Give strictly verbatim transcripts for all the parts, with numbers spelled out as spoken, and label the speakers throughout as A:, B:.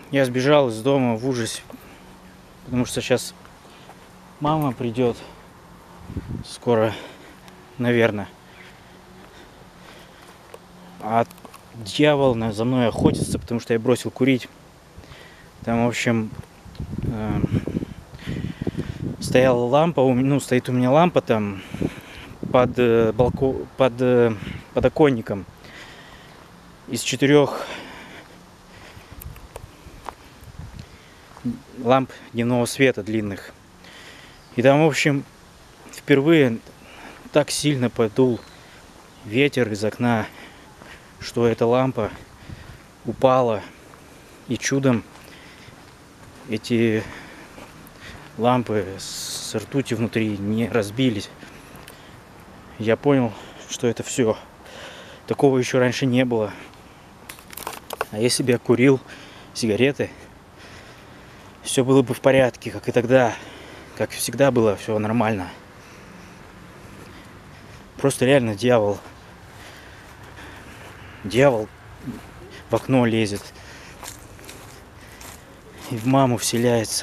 A: Я сбежал из дома в ужасе, потому что сейчас мама придет скоро, наверное. А дьявол за мной охотится, потому что я бросил курить. Там, в общем, э, стояла лампа, ну, стоит у меня лампа там под, э, балко, под э, подоконником из четырех ламп дневного света длинных. И там, в общем, впервые так сильно подул ветер из окна, что эта лампа упала, и чудом эти лампы с ртутью внутри не разбились. Я понял, что это все. Такого еще раньше не было. А если бы я курил сигареты, все было бы в порядке, как и тогда. Как всегда было все нормально. Просто реально дьявол. Дьявол в окно лезет. И в маму вселяется.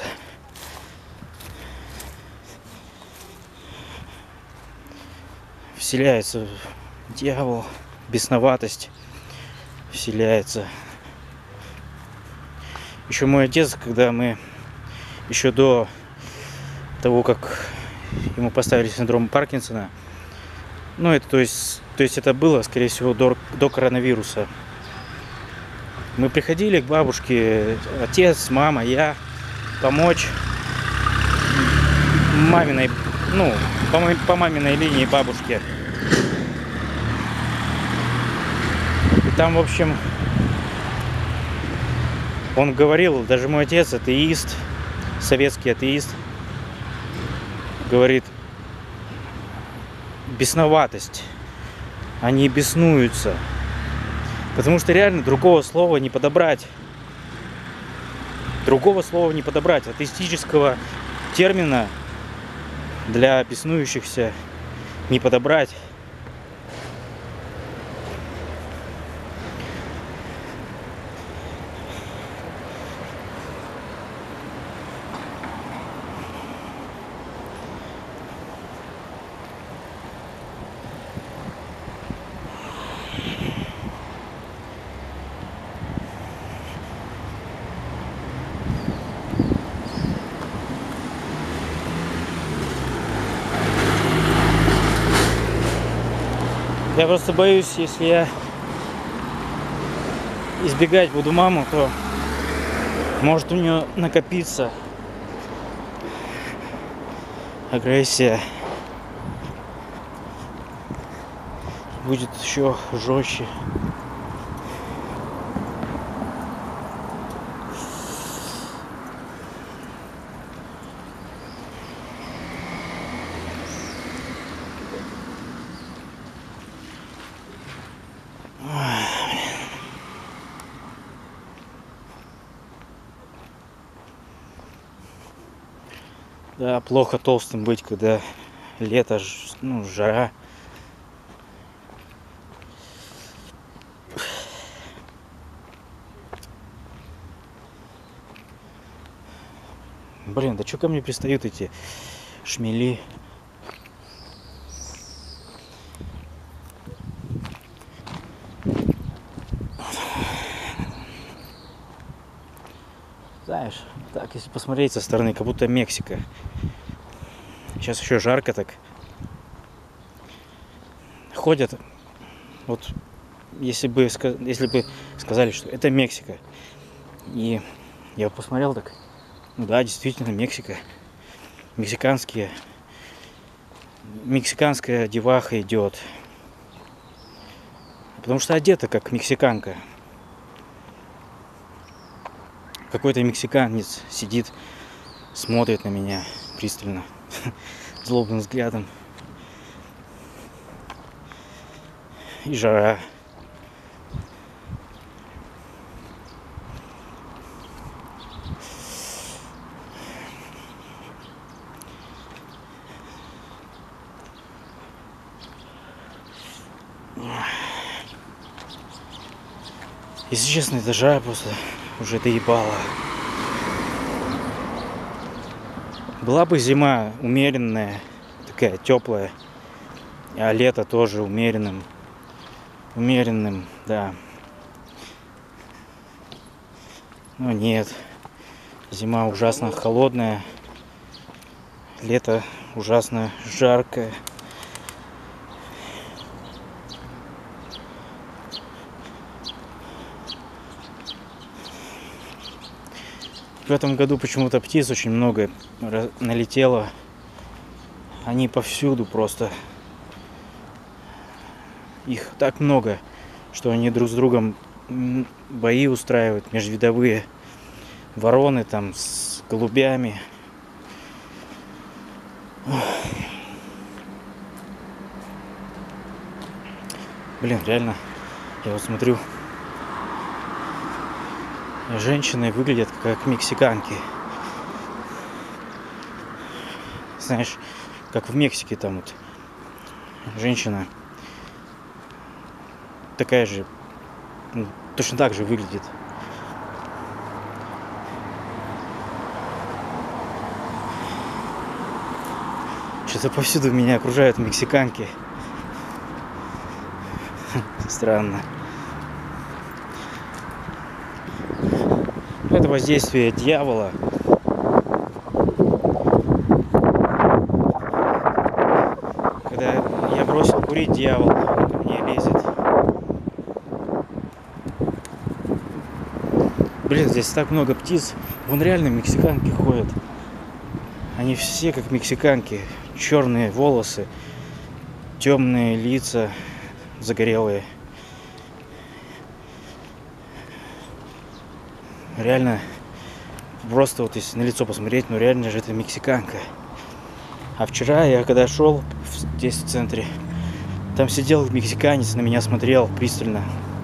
A: Вселяется дьявол. Бесноватость вселяется. Еще мой отец, когда мы еще до того, как ему поставили синдром Паркинсона, ну это то есть, то есть это было, скорее всего, до, до коронавируса. Мы приходили к бабушке, отец, мама, я, помочь маминой, ну, по, по маминой линии бабушке. И там, в общем, он говорил, даже мой отец, атеист, советский атеист, говорит, бесноватость. Они беснуются. Потому что реально другого слова не подобрать. Другого слова не подобрать. Атеистического термина для беснующихся не подобрать. Я просто боюсь, если я избегать буду маму, то может у нее накопиться агрессия. Будет еще жестче. Да, плохо толстым быть, когда лето, ну, жара. Блин, да что ко мне пристают эти шмели? Знаешь, так, если посмотреть со стороны, как будто Мексика. Сейчас еще жарко так. Ходят, вот, если бы, если бы сказали, что это Мексика. И я посмотрел так, ну да, действительно, Мексика. Мексиканские, мексиканская деваха идет. Потому что одета как мексиканка. Какой-то мексиканец сидит, смотрит на меня пристально, злобным взглядом. И жара. Если честно, это жара просто уже доебало. Была бы зима умеренная, такая теплая, а лето тоже умеренным. Умеренным, да. Но нет. Зима ужасно холодная. Лето ужасно жаркое. В этом году почему-то птиц очень много налетело. Они повсюду просто. Их так много, что они друг с другом бои устраивают, межвидовые. Вороны там с голубями. Блин, реально, я вот смотрю, женщины выглядят как мексиканки. Знаешь, как в Мексике там вот женщина такая же, ну, точно так же выглядит. Что-то повсюду меня окружают мексиканки. Странно. Это воздействие дьявола. Когда я бросил курить, дьявол ко мне лезет. Блин, здесь так много птиц. Вон реально мексиканки ходят. Они все как мексиканки. Черные волосы, темные лица, загорелые. Реально, просто вот если на лицо посмотреть, ну реально же это мексиканка. А вчера я когда шел здесь в центре, там сидел мексиканец, на меня смотрел пристально.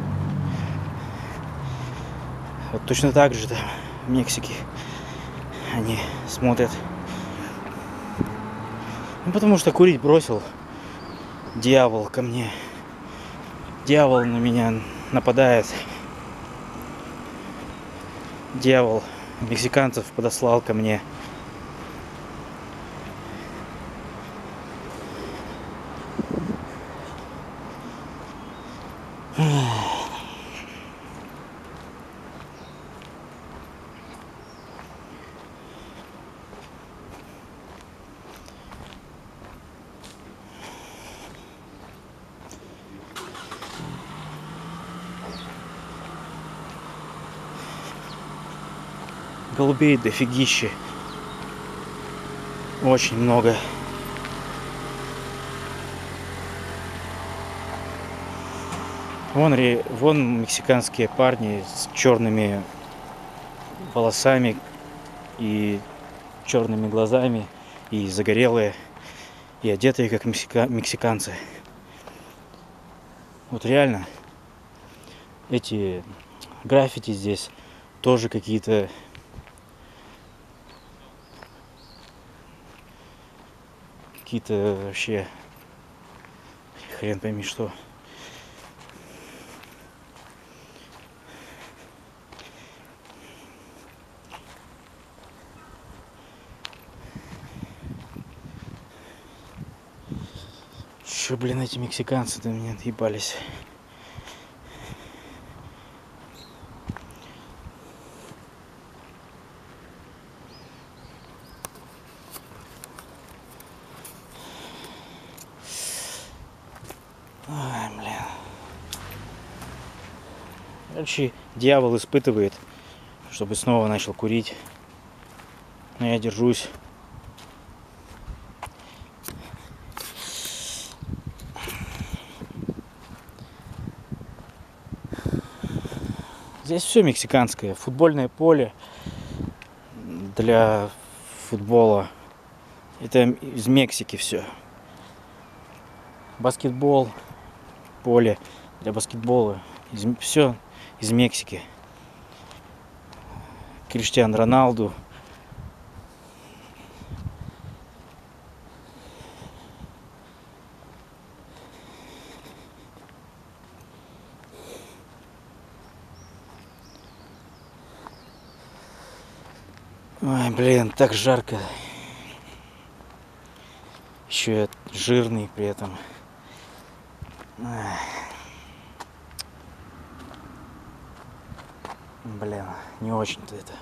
A: Вот точно так же там в Мексике они смотрят. Ну потому что курить бросил. Дьявол ко мне. Дьявол на меня нападает. Дьявол мексиканцев подослал ко мне. Голубей дофигища. Очень много. Вон, вон мексиканские парни с черными волосами и черными глазами, и загорелые, и одетые как мексика... мексиканцы. Вот реально эти граффити здесь тоже какие-то какие-то вообще хрен пойми что. Че, блин, эти мексиканцы до меня отъебались. Ой, блин. Короче, дьявол испытывает, чтобы снова начал курить. Но я держусь. Здесь все мексиканское. Футбольное поле для футбола. Это из Мексики все. Баскетбол, поле для баскетбола. Из, все из Мексики. Криштиану Роналду. Ой, блин, так жарко. Еще я жирный при этом. Ой. Блин, не очень-то это.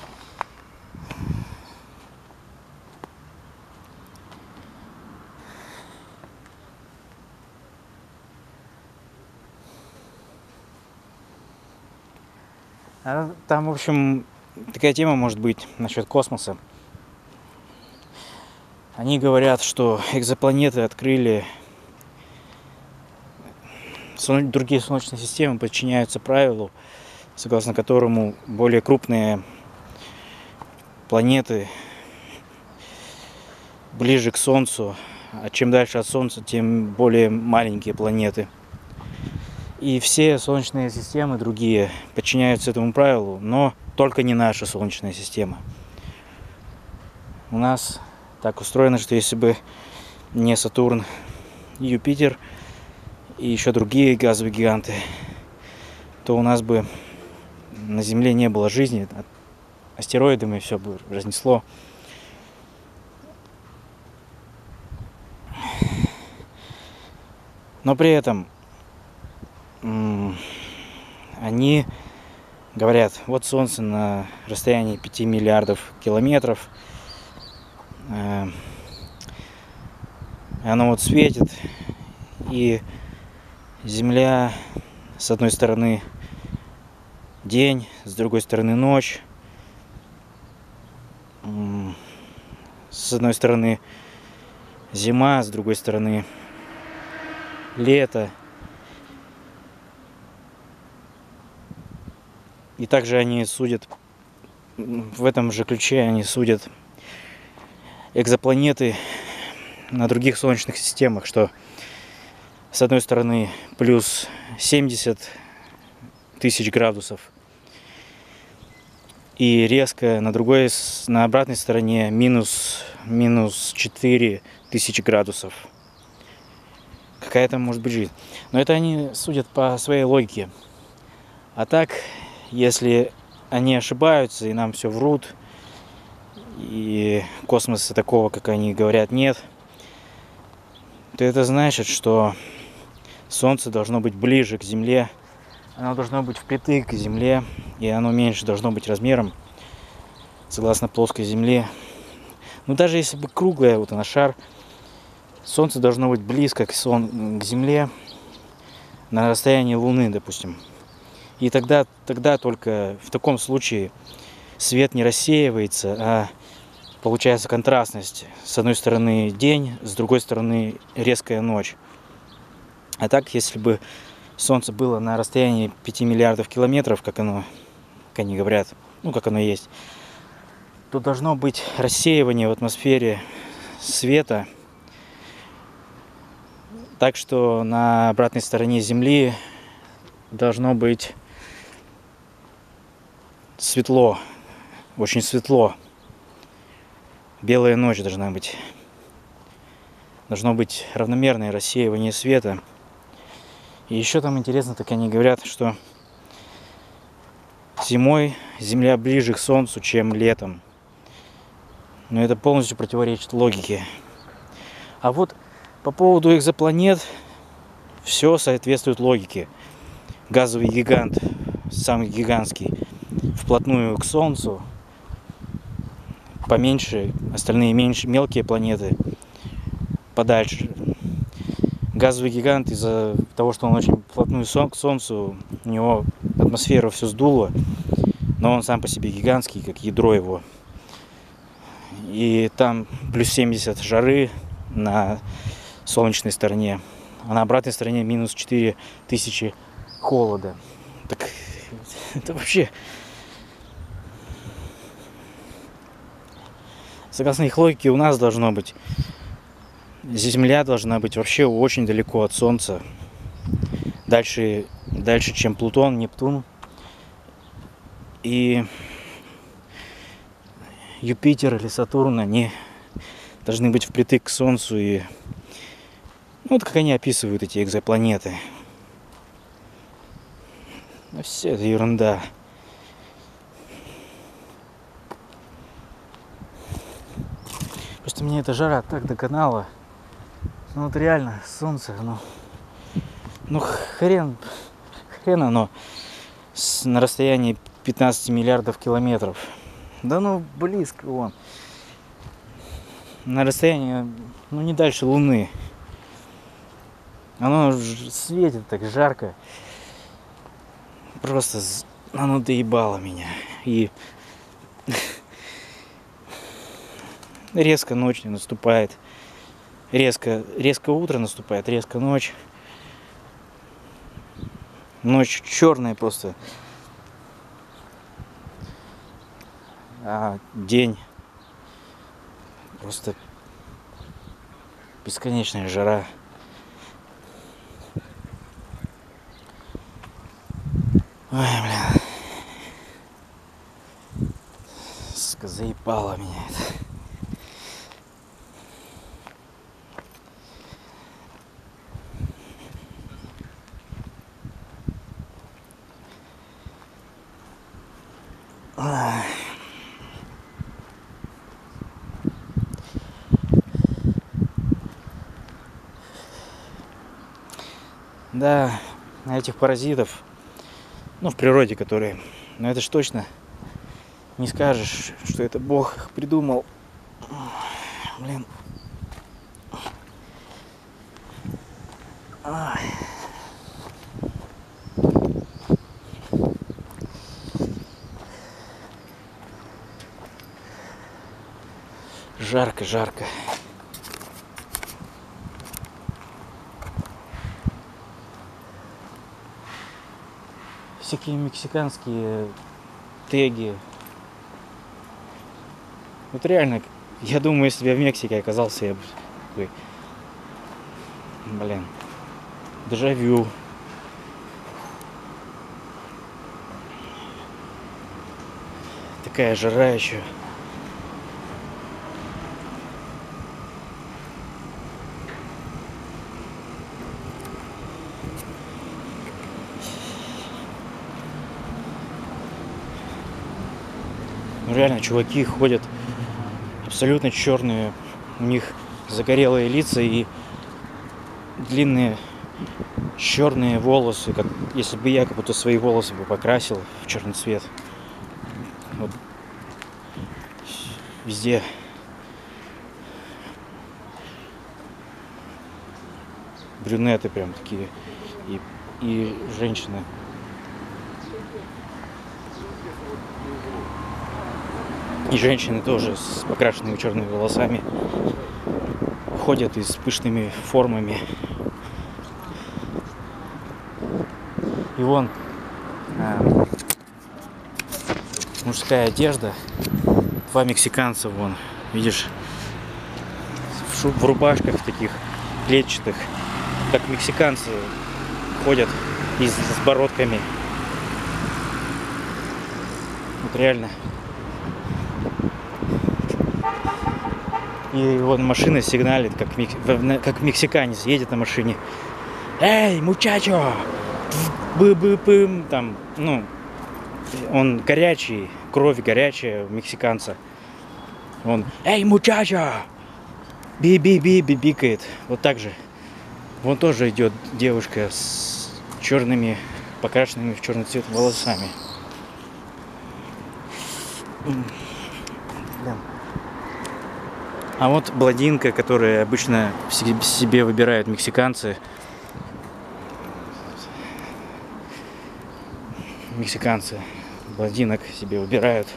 A: А там, в общем, такая тема может быть насчет космоса. Они говорят, что экзопланеты открыли, другие солнечные системы подчиняются правилу, согласно которому более крупные планеты ближе к Солнцу, а чем дальше от Солнца, тем более маленькие планеты. И все солнечные системы другие подчиняются этому правилу, но только не наша Солнечная система. У нас так устроено, что если бы не Сатурн и Юпитер и еще другие газовые гиганты, то у нас бы на Земле не было жизни, астероидами все бы разнесло. Но при этом они говорят, вот Солнце на расстоянии пяти миллиардов километров, оно вот светит, и Земля с одной стороны день, с другой стороны ночь, с одной стороны зима, с другой стороны лето. И также они судят, в этом же ключе они судят экзопланеты на других солнечных системах, что с одной стороны плюс семьдесят тысяч градусов, и резко на другой, на обратной стороне минус, минус четыре тысячи градусов. Какая-то может быть жизнь. Но это они судят по своей логике. А так, если они ошибаются и нам все врут, и космоса такого, как они говорят, нет, то это значит, что Солнце должно быть ближе к Земле, оно должно быть впритык к Земле, и оно меньше должно быть размером, согласно плоской Земле. Но даже если бы круглая, вот она шар, Солнце должно быть близко к, сон... к Земле, на расстоянии Луны, допустим. И тогда, тогда только в таком случае свет не рассеивается, а получается контрастность. С одной стороны день, с другой стороны резкая ночь. А так, если бы Солнце было на расстоянии пяти миллиардов километров, как оно, как они говорят, ну как оно есть, то должно быть рассеивание в атмосфере света. Так что на обратной стороне Земли должно быть светло, очень светло. Белая ночь должна быть. Должно быть равномерное рассеивание света. И еще там интересно, так они говорят, что зимой Земля ближе к Солнцу, чем летом. Но это полностью противоречит логике. А вот по поводу экзопланет все соответствует логике. Газовый гигант, самый гигантский, вплотную к Солнцу, поменьше, остальные меньше, мелкие планеты подальше. Газовый гигант, из-за того, что он очень вплотную к Солнцу, у него атмосфера все сдуло, но он сам по себе гигантский, как ядро его. И там плюс семьдесят жары на солнечной стороне, а на обратной стороне минус четыре тысячи холода. Так это вообще... Согласно их логике, у нас должно быть... Земля должна быть вообще очень далеко от Солнца. Дальше, дальше чем Плутон, Нептун. И Юпитер или Сатурн, они должны быть впритык к Солнцу. И ну, вот как они описывают эти экзопланеты. Ну, все это ерунда. Что мне эта жара так доконала. Ну вот реально, солнце, ну, ну хрен, хрен оно с, на расстоянии пятнадцати миллиардов километров. Да ну близко вон. На расстоянии, ну не дальше Луны. Оно светит так жарко. Просто оно доебало меня. И резко ночь не наступает. Резко, резко утро наступает, резко ночь. Ночь черная просто. А день просто бесконечная жара. Ой, блин. Сука, заебало меня это. Ой. Да, этих паразитов, ну, в природе, которые, но это ж точно не скажешь, что это Бог их придумал. Блин. Ай. Жарко, жарко. Всякие мексиканские теги. Вот реально, я думаю, если бы я в Мексике оказался, я бы... Блин. Дежавю. Такая жара еще. Ну реально, чуваки ходят абсолютно черные, у них загорелые лица и длинные черные волосы, как если бы я как будто свои волосы бы покрасил в черный цвет. Вот. Везде. Брюнеты прям такие и, и женщины. И женщины тоже с покрашенными черными волосами ходят и с пышными формами. И вон а, мужская одежда. Два мексиканца вон, видишь, в, шуб, в рубашках таких клетчатых, как мексиканцы ходят и с, с бородками. Вот реально. И вот машина сигналит, как, как мексиканец едет на машине. Эй, мучачо! Бы-бы-пым, там, ну, он горячий, кровь горячая у мексиканца. Он, эй, мучачо! Би-би-би-би бикает. Вот так же. Вон тоже идет девушка с черными, покрашенными в черный цвет волосами. Блин. А вот блондинка, которая обычно себе выбирают мексиканцы. Мексиканцы блондинок себе выбирают.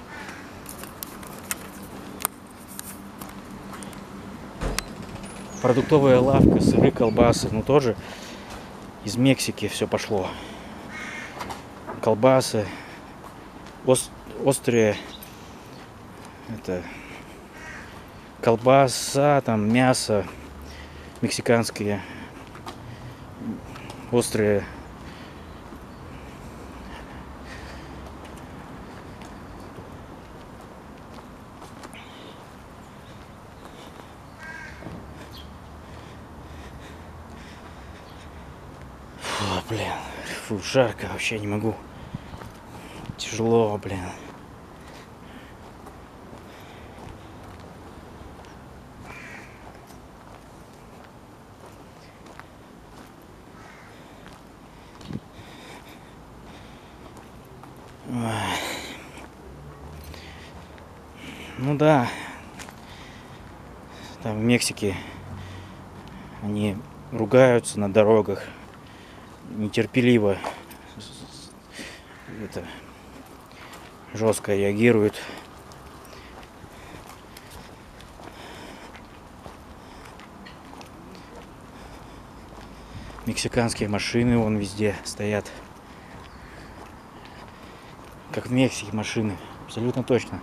A: Продуктовая лавка, сыры, колбасы, ну тоже из Мексики все пошло. Колбасы, ост острые, это колбаса, там мясо мексиканские, острые. Фу, блин, фу, жарко, вообще не могу. Тяжело, блин. Ну да, там в Мексике они ругаются на дорогах, нетерпеливо, это, жестко реагируют. Мексиканские машины вон везде стоят. Как в Мексике машины, абсолютно точно.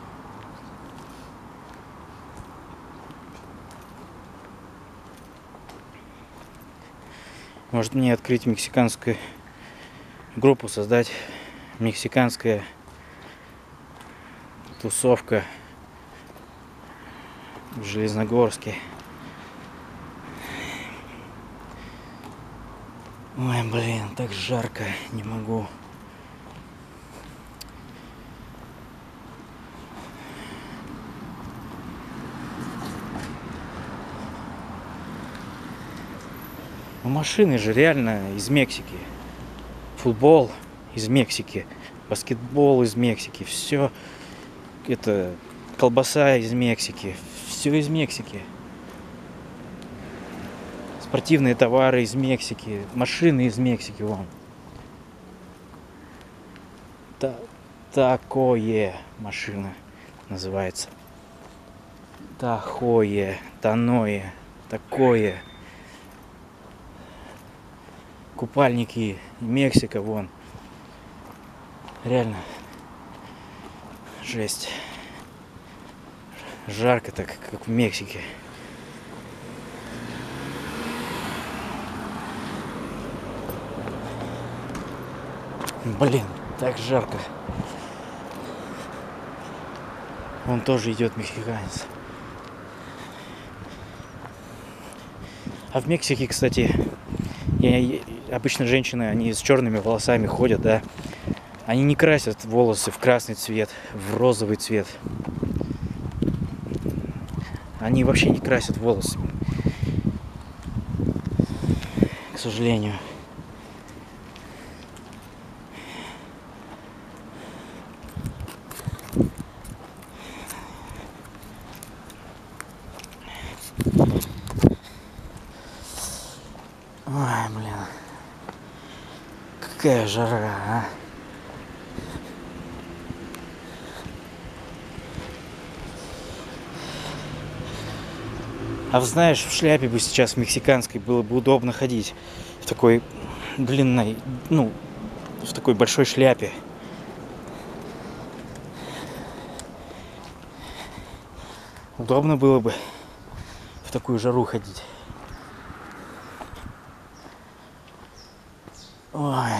A: Может мне открыть мексиканскую группу, создать мексиканская тусовка в Железногорске. Ой, блин, так жарко, не могу. Ну, машины же реально из Мексики. Футбол из Мексики. Баскетбол из Мексики. Все это колбаса из Мексики. Все из Мексики. Спортивные товары из Мексики. Машины из Мексики. Вон. Та такое машина называется. Тахое. Таное. Такое. Купальники, Мексика, вон. Реально. Жесть. Жарко так, как в Мексике. Блин, так жарко. Вон тоже идет мексиканец. А в Мексике, кстати, я, обычно женщины, они с черными волосами ходят, да. Они не красят волосы в красный цвет, в розовый цвет. Они вообще не красят волосы. К сожалению. Ой, блин. Какая жара, а. А знаешь, в шляпе бы сейчас мексиканской было бы удобно ходить. В такой длинной, ну, в такой большой шляпе. Удобно было бы в такую жару ходить. Ой.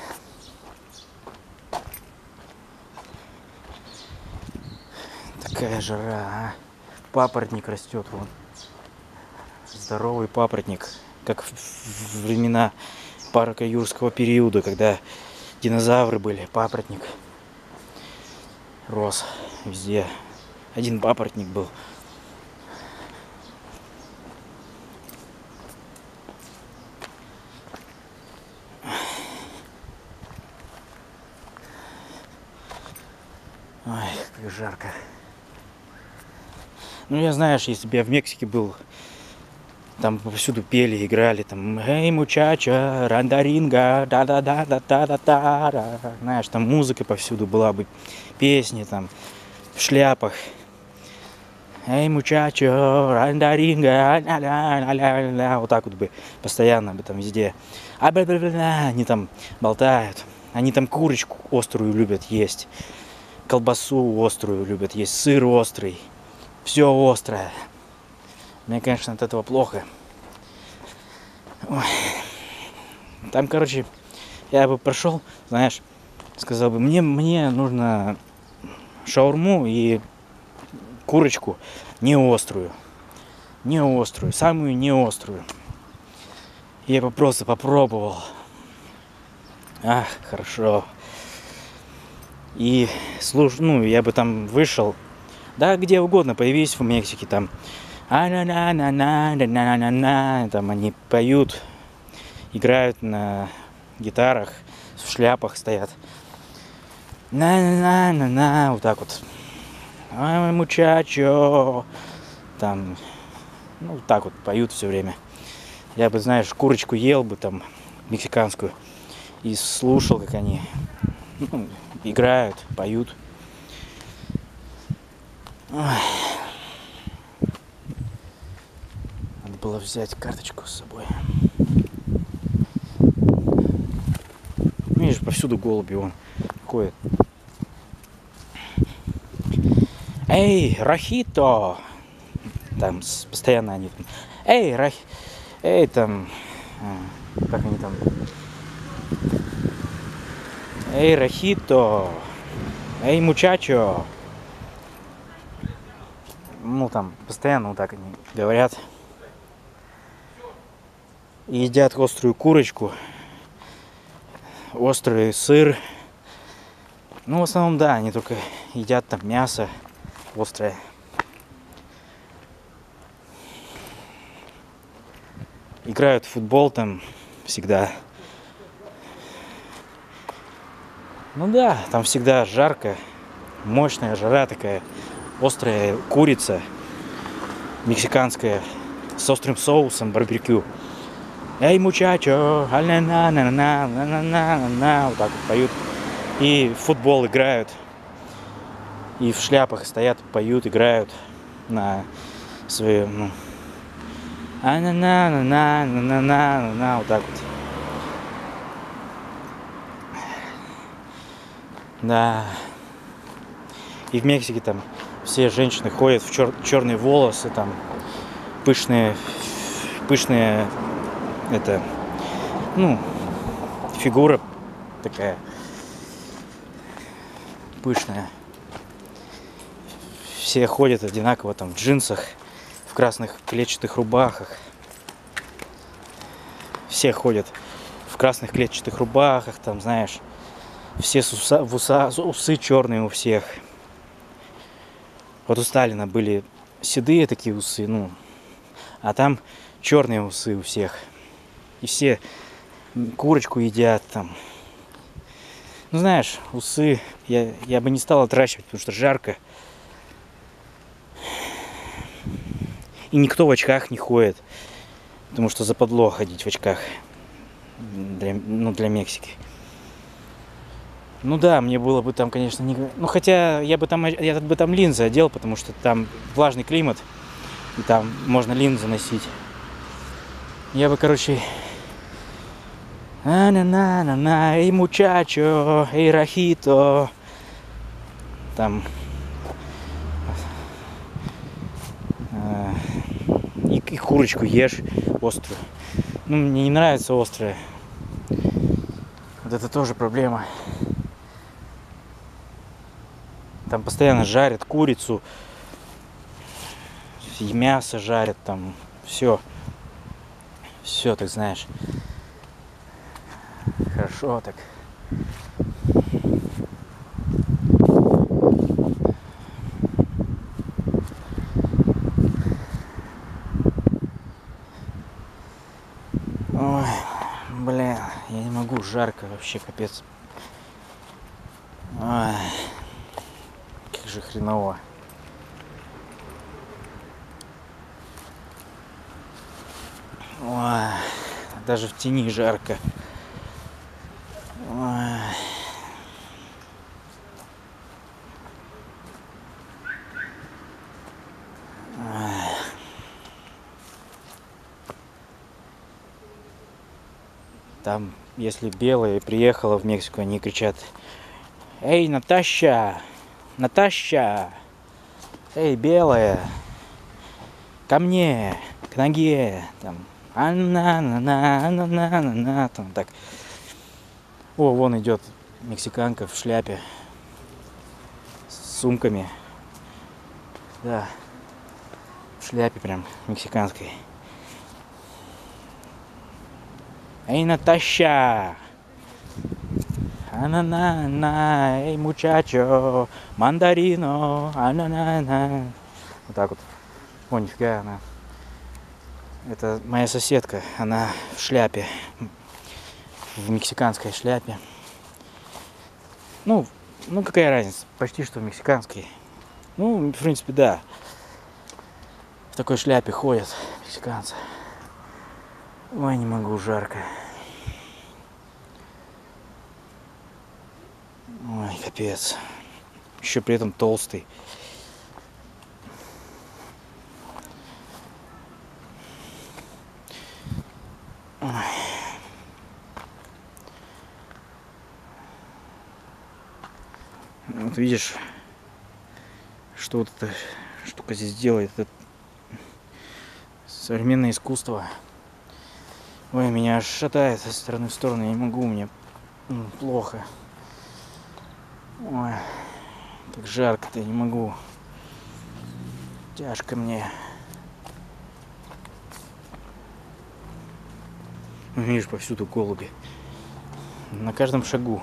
A: Такая жара, а. Папоротник растет вон. Здоровый папоротник, как в времена парка юрского периода, когда динозавры были, папоротник рос везде. Один папоротник был. Ой, как жарко. Ну, я, знаешь, если бы я в Мексике был, там повсюду пели, играли, там, эй, мучача, рандаринга, да-да-да-да-да-да-да. Знаешь, там музыка повсюду была бы, песни там, в шляпах. Эй, мучача, рандаринга, ля-ля-ля-ля-ля. Вот так вот бы, постоянно бы там везде. А бля бля бля они там болтают. Они там курочку острую любят есть. Колбасу острую любят есть, сыр острый. Все острое. Мне, конечно, от этого плохо. Ой. Там, короче, я бы прошел, знаешь, сказал бы, мне, мне нужно шаурму и курочку не острую. Не острую, самую не острую. Я бы просто попробовал. Ах, хорошо. И, слушай, ну, я бы там вышел, да, где угодно, появись в Мексике, там, а-на-на-на-на-на-на-на-на, там они поют, играют на гитарах, в шляпах стоят. На-на-на-на-на, вот так вот. Ай, мучачо. Там, ну, вот так вот поют все время. Я бы, знаешь, курочку ел бы там, мексиканскую, и слушал, как они, ну, играют, поют. Ой. Надо было взять карточку с собой. Видишь, повсюду голуби вон ходят. Эй, Рахито! Там постоянно они там. Эй, Рах... Эй, там... Как они там? Эй, Рахито! Эй, мучачо! Ну, там, постоянно вот так они говорят. И едят острую курочку, острый сыр. Ну, в основном, да, они только едят там мясо острое. Играют в футбол там всегда. Ну да, там всегда жарко, мощная жара такая, острая курица мексиканская с острым соусом барбекю. Эй, мучачо, а-на-на-на-на-на-на-на-на, вот так вот поют. И в футбол играют. И в шляпах стоят, поют, играют на свои, ну, а-на-на-на-на-на-на-на-на, вот так вот. Да. И в Мексике там все женщины ходят в чер- черные волосы, там пышные, пышные, это, ну, фигура такая пышная. Все ходят одинаково там в джинсах, в красных клетчатых рубахах. Все ходят в красных клетчатых рубахах, там, знаешь, все с уса, в уса, усы черные у всех. Вот у Сталина были седые такие усы, ну, а там черные усы у всех. И все курочку едят там. Ну, знаешь, усы я, я бы не стал отращивать, потому что жарко. И никто в очках не ходит, потому что западло ходить в очках для, ну, для Мексики. Ну да, мне было бы там, конечно, не... Ну, хотя я бы там, я бы там линзы одел, потому что там влажный климат, и там можно линзы носить. Я бы, короче... А-на-на-на-на, эй, мучачо, эй, Рахито. Там... И, и курочку ешь острую. Ну, мне не нравится острая. Вот это тоже проблема. Там постоянно жарят курицу, и мясо жарят, там все. Все, так знаешь. Хорошо так. Ой, бля, я не могу, жарко вообще, капец. Ой, как же хреново. Ой, даже в тени жарко. Ой. Ой. Там, если белая приехала в Мексику, они кричат: эй, Наташа! Наташа! Эй, белая! Ко мне! К ноге! Там, а-на-на-на-на-на-на-на, там так. О, вон идет мексиканка в шляпе с сумками. Да, в шляпе прям мексиканской. Эй, Наташа! А-на-на-на, эй, мучачо, мандарино, а-на-на-на. Вот так вот. О, нифига она. Это моя соседка, она в шляпе, в мексиканской шляпе. Ну, Ну, какая разница? Почти что мексиканский. Ну, в принципе, да. В такой шляпе ходят мексиканцы. Ой, не могу, жарко. Ой, капец. Еще при этом толстый. Ой. Вот видишь, что вот эта штука здесь делает. Это современное искусство. Ой, меня аж шатает со стороны в сторону. Я не могу, мне плохо. Ой, как жарко-то, я не могу. Тяжко мне. Видишь, повсюду голуби. На каждом шагу.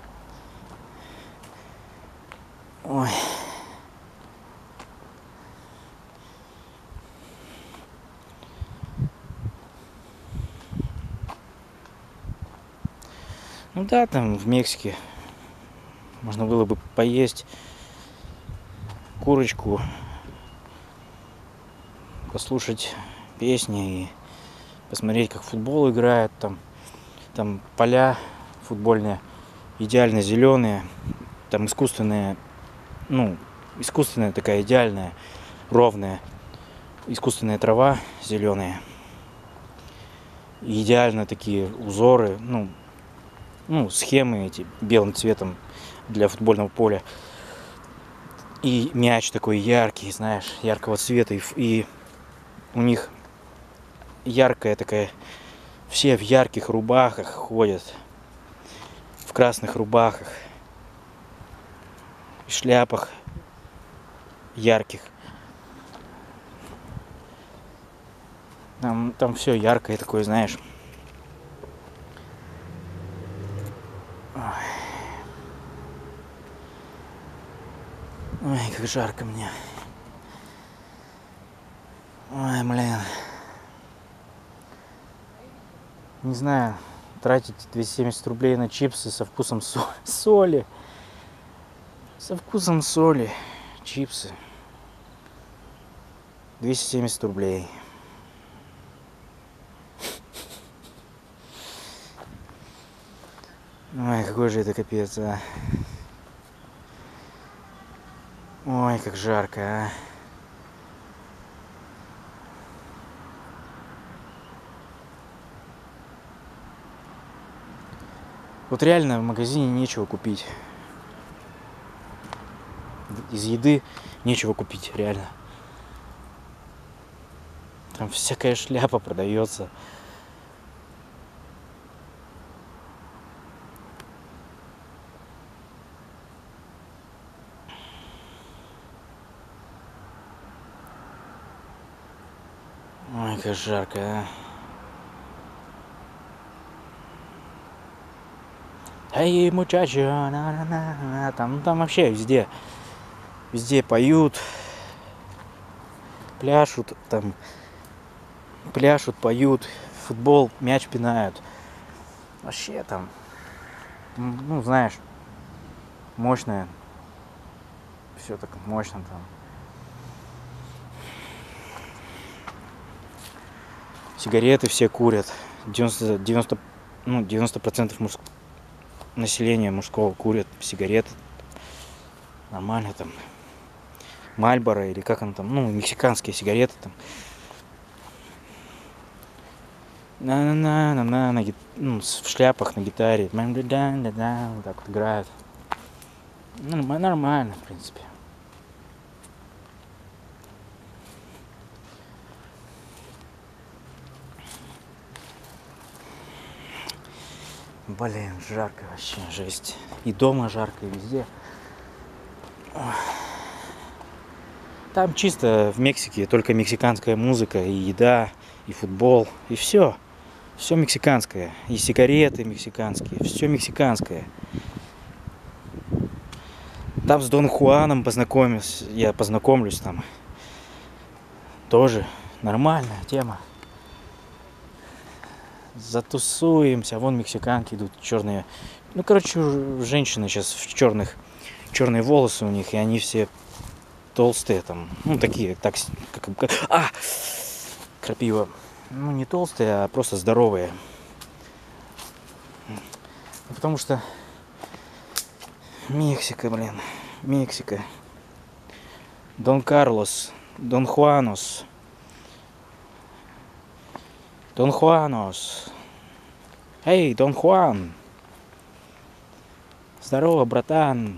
A: Ой. Ну да, там в Мексике можно было бы поесть курочку, послушать песни и посмотреть, как футбол играет. Там, там поля футбольные идеально зеленые, там искусственная, ну, искусственная такая идеальная, ровная, искусственная трава зеленая. Идеально такие узоры, ну, ну, схемы эти белым цветом для футбольного поля. И мяч такой яркий, знаешь, яркого цвета. И, и у них яркая такая, все в ярких рубахах ходят, в красных рубахах, в шляпах ярких. Там, там все яркое такое, знаешь. Ой. Ой, как жарко мне. Ой, блин. Не знаю, тратить двести семьдесят рублей на чипсы со вкусом со- соли. Со вкусом соли. Чипсы. двести семьдесят рублей. Ой, какой же это капец, а. Ой, как жарко, а. Вот реально в магазине нечего купить. Из еды нечего купить, реально. Там всякая шляпа продается. Ой, как жарко, а. Эй, мучачо, на-на-на-на. Там, там вообще везде, везде поют, пляшут, там, пляшут, поют, футбол, мяч пинают. Вообще там, ну, знаешь, мощное, все так мощно там. Сигареты все курят, девяносто, девяносто, ну, девяносто процентов мужс... населения мужского курят сигареты. Нормально там. Мальборо или как оно там, ну, мексиканские сигареты там. На-на-на-на-на, на, ну, в шляпах, на гитаре. Вот так вот играют. Ну, нормально, в принципе. Блин, жарко вообще, жесть. И дома жарко, и везде. Там чисто в Мексике только мексиканская музыка, и еда, и футбол, и все. Все мексиканское. И сигареты мексиканские. Все мексиканское. Там с Дон Хуаном познакомился. Я познакомлюсь там. Тоже нормальная тема. Затусуемся. Вон мексиканки идут, черные, Ну, короче, у- женщины сейчас в черных, черные волосы у них, и они все толстые там, ну, такие, так, с- как, как- а, крапива. Ну, не толстые, а просто здоровые. Ну, потому что Мексика, блин, Мексика. Дон Карлос, Дон Хуанос, Дон Хуанос. Эй, Дон Хуан. Здорово, братан.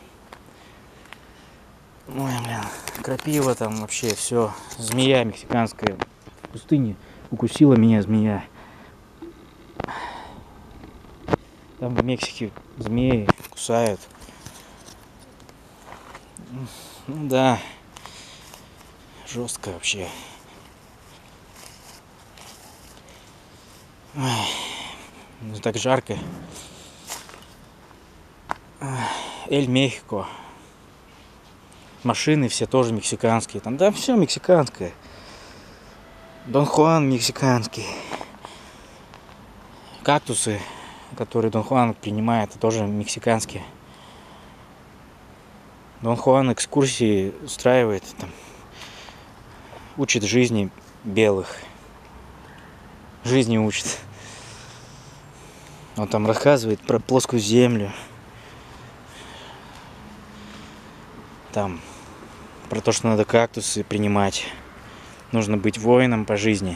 A: Ой, блин, крапива там вообще все. Змея мексиканская в пустыне. Укусила меня змея. Там в Мексике змеи кусают. Ну да, жестко вообще. Ой, ну так жарко. Эль Мехико. Машины все тоже мексиканские. Там, да, все мексиканское. Дон Хуан мексиканский. Кактусы, которые Дон Хуан принимает, тоже мексиканские. Дон Хуан экскурсии устраивает, там, учит жизни белых. Жизни учит. Он там рассказывает про плоскую землю. Там, про то, что надо кактусы принимать. Нужно быть воином по жизни.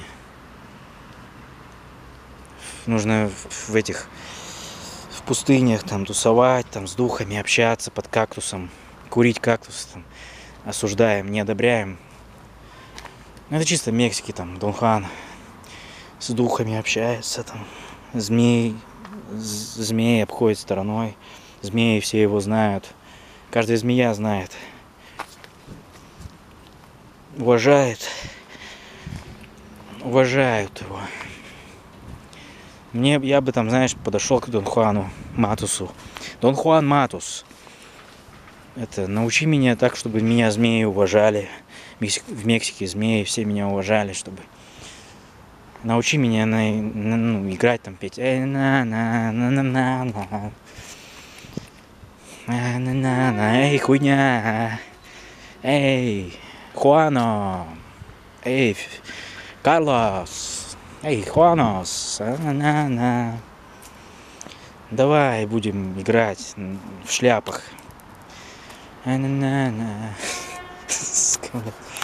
A: Нужно в, в этих, в пустынях там тусовать, там с духами общаться под кактусом. Курить кактус, там, осуждаем, не одобряем. Ну, это чисто в Мексике, там, Дон Хуан с духами общается, там, змей, змеи обходит стороной, змеи все его знают, каждая змея знает, уважает, уважают его. Мне, я бы там, знаешь, подошел к Дон Хуану Матусу. Дон Хуан Матус, это научи меня так, чтобы меня змеи уважали. В Мексике змеи все меня уважали, чтобы научи меня на, на, ну, играть там, петь. Эй, на на на на на на на на на на эй, хуйня. Эй, Хуано. Эй, Карлос. Эй, Хуанос. На на на. Давай будем играть в шляпах. На на на.